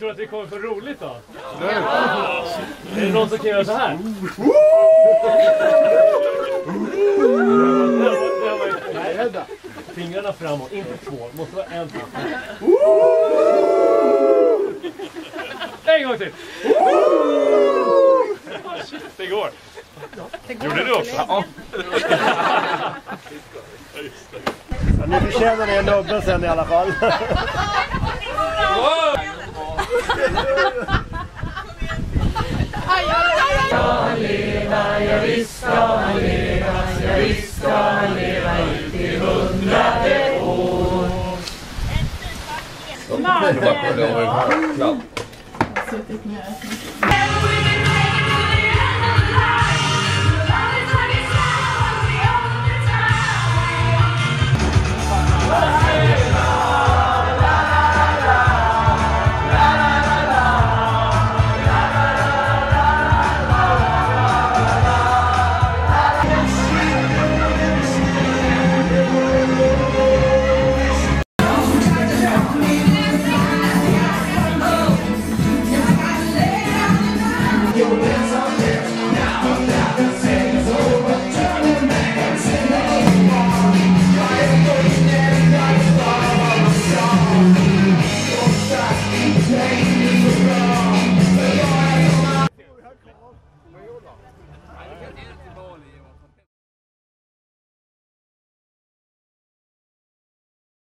Tror att det kommer för roligt då? Är det någon som kan göra så här? Nej, fingrarna framåt, inte två. Det måste vara en till. En gång till. Det går. Gjorde du också? Ja. Ja, ni förtjänar en nubbe sen i alla fall. Ja visst ska han leva, ja visst ska han leva ut till 100:e år.